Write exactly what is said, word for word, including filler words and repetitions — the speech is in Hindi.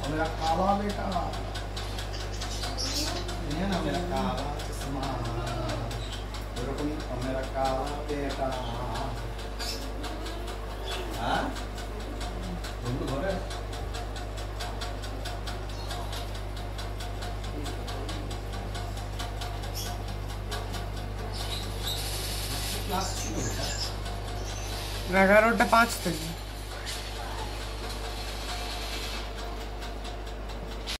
मेरा काला बेटा ये ना मेरा काला चश्मा मेरा काला बेटा हाँ घरे এগারোটা পাঁচ থেকে